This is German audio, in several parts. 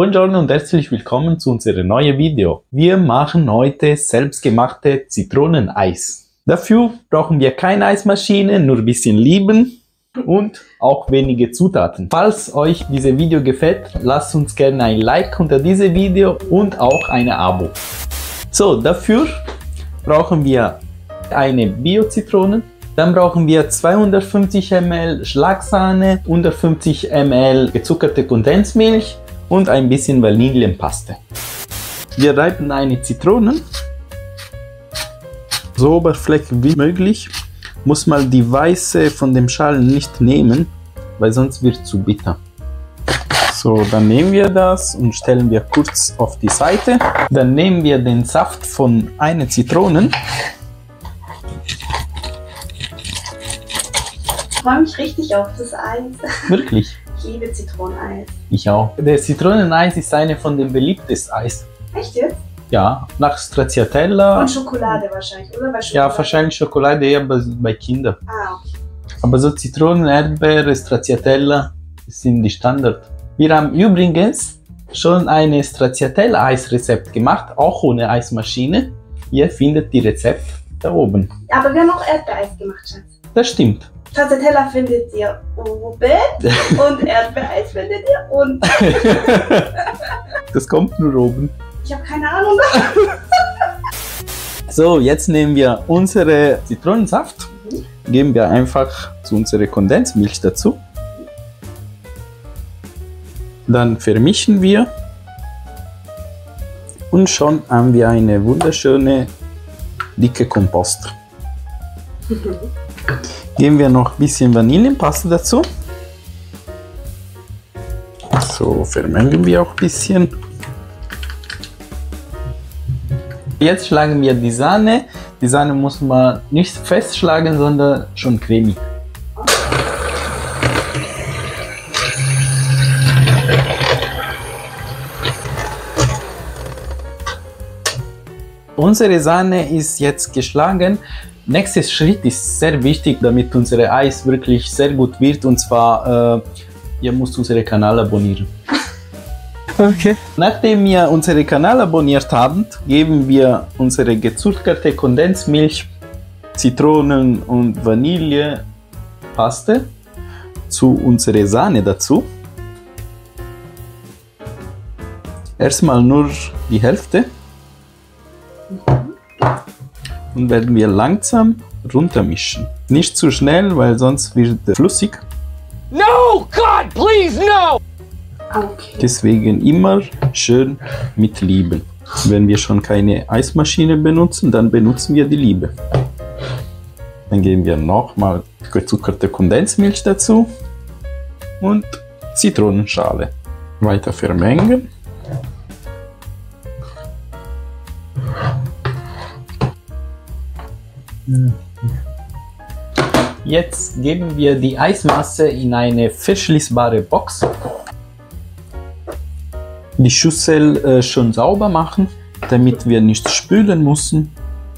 Buongiorno und herzlich willkommen zu unserem neuen Video. Wir machen heute selbstgemachte Zitroneneis. Dafür brauchen wir keine Eismaschine, nur ein bisschen Lieben und auch wenige Zutaten. Falls euch dieses Video gefällt, lasst uns gerne ein Like unter diesem Video und auch ein Abo. So, dafür brauchen wir eine Bio-Zitrone. Dann brauchen wir 250 ml Schlagsahne, 150 ml gezuckerte Kondensmilch und ein bisschen Vanillenpaste. Wir reiben eine Zitrone so oberflächlich wie möglich. Muss mal die weiße von dem Schal nicht nehmen, weil sonst wird es zu bitter. So, dann nehmen wir das und stellen wir kurz auf die Seite. Dann nehmen wir den Saft von einer Zitrone. Ich freue mich richtig auf das Eis. Wirklich? Ich liebe Zitroneneis. Ich auch. Der Zitroneneis ist eine von den beliebtesten Eis. Echt jetzt? Ja, nach Stracciatella. Und Schokolade wahrscheinlich, oder? Bei Schokolade. Ja, wahrscheinlich Schokolade eher bei Kindern. Ah, okay. Aber so Zitronen, Erdbeere, Stracciatella sind die Standard. Wir haben übrigens schon ein Stracciatella-Eisrezept gemacht, auch ohne Eismaschine. Ihr findet die Rezepte da oben. Aber wir haben auch Erdbeereis gemacht, Schatz. Das stimmt. Stracciatella findet ihr oben und Erdbeereis findet ihr unten. Das kommt nur oben. Ich habe keine Ahnung. So, jetzt nehmen wir unsere Zitronensaft, geben wir einfach zu unserer Kondensmilch dazu. Dann vermischen wir und schon haben wir eine wunderschöne dicke Kompost. Geben wir noch ein bisschen Vanillenpaste dazu. So, vermengen wir auch ein bisschen. Jetzt schlagen wir die Sahne. Die Sahne muss man nicht festschlagen, sondern schon cremig. Unsere Sahne ist jetzt geschlagen. Nächster Schritt ist sehr wichtig, damit unser Eis wirklich sehr gut wird. Und zwar, ihr müsst unseren Kanal abonnieren. Okay. Nachdem wir unseren Kanal abonniert haben, geben wir unsere gezuckerte Kondensmilch, Zitronen- und Vanillepaste zu unserer Sahne dazu. Erstmal nur die Hälfte. Und werden wir langsam runtermischen. Nicht zu schnell, weil sonst wird es flüssig. No, God, please, no! Okay. Deswegen immer schön mit Liebe. Wenn wir schon keine Eismaschine benutzen, dann benutzen wir die Liebe. Dann geben wir nochmal gezuckerte Kondensmilch dazu und Zitronenschale. Weiter vermengen. Jetzt geben wir die Eismasse in eine verschließbare Box. Die Schüssel schon sauber machen, damit wir nicht spülen müssen.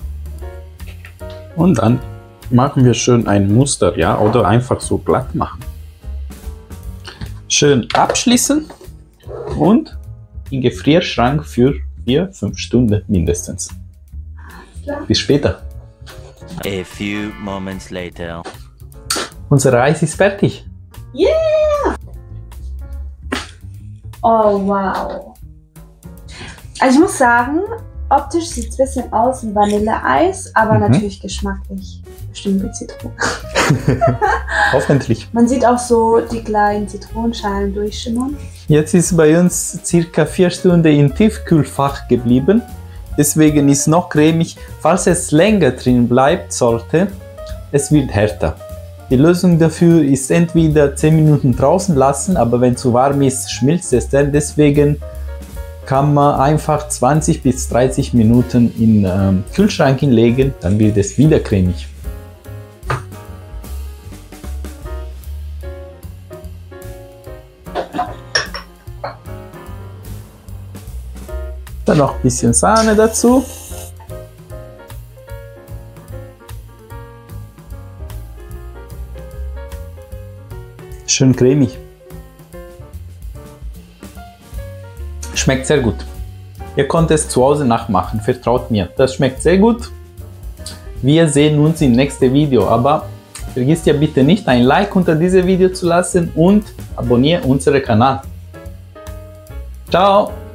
Und dann machen wir schön ein Muster, ja, oder einfach so glatt machen. Schön abschließen und in den Gefrierschrank für 4-5 Stunden mindestens. Bis später. A few moments later. Unser Eis ist fertig. Yeah! Oh, wow. Also ich muss sagen, optisch sieht es ein bisschen aus wie Vanilleeis, aber natürlich geschmacklich bestimmt wie Zitrone. Hoffentlich. Man sieht auch so die kleinen Zitronenschalen durchschimmern. Jetzt ist bei uns circa 4 Stunden im Tiefkühlfach geblieben. Deswegen ist noch cremig. Falls es länger drin bleibt sollte, es wird härter. Die Lösung dafür ist entweder 10 Minuten draußen lassen, aber wenn zu warm ist, schmilzt es dann. Deswegen kann man einfach 20 bis 30 Minuten in den Kühlschrank hinlegen, dann wird es wieder cremig. Dann noch ein bisschen Sahne dazu. Schön cremig. Schmeckt sehr gut. Ihr könnt es zu Hause nachmachen, vertraut mir. Das schmeckt sehr gut. Wir sehen uns im nächsten Video, aber vergisst ja bitte nicht, ein Like unter diesem Video zu lassen und abonniere unseren Kanal. Ciao!